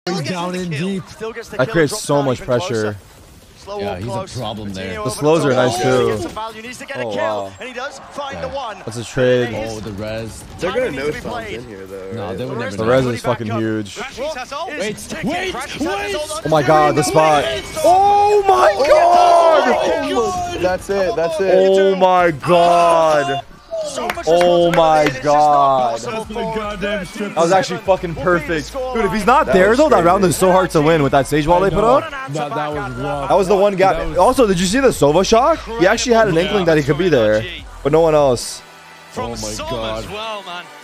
He's down in deep. That creates so much pressure. Yeah, he's a problem there. The slows are nice too. Oh wow. That's a trade. Oh, the res. They're gonna know something's in here though. No, right? they would never. The res is fucking huge. Wait. Oh my god, the spot. Oh my god! That's it. Oh my god. Oh my god. That was actually fucking perfect. Dude, if he's not there though, that round is so hard to win with that stage wall they put up. That was rough. That was the one guy. Also, did you see the Sova shock? He actually had an inkling that he could be there, but no one else. Oh my god.